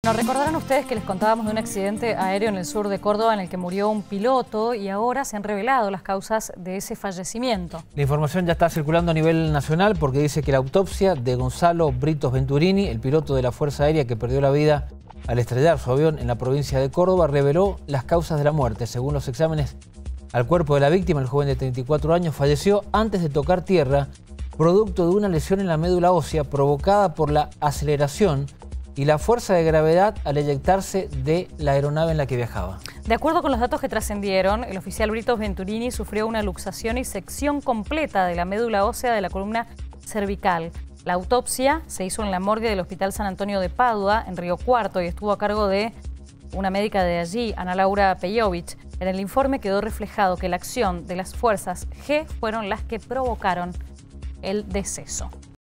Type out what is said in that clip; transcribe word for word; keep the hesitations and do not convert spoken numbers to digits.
Nos recordarán ustedes que les contábamos de un accidente aéreo en el sur de Córdoba en el que murió un piloto y ahora se han revelado las causas de ese fallecimiento. La información ya está circulando a nivel nacional porque dice que la autopsia de Gonzalo Britos Venturini, el piloto de la Fuerza Aérea que perdió la vida al estrellar su avión en la provincia de Córdoba, reveló las causas de la muerte. Según los exámenes al cuerpo de la víctima, el joven de treinta y cuatro años falleció antes de tocar tierra, producto de una lesión en la médula ósea provocada por la aceleración y la fuerza de gravedad al eyectarse de la aeronave en la que viajaba. De acuerdo con los datos que trascendieron, el oficial Britos Venturini sufrió una luxación y sección completa de la médula ósea de la columna cervical. La autopsia se hizo en la morgue del Hospital San Antonio de Padua, en Río Cuarto, y estuvo a cargo de una médica de allí, Ana Laura Pejovich. En el informe quedó reflejado que la acción de las fuerzas G fueron las que provocaron el deceso.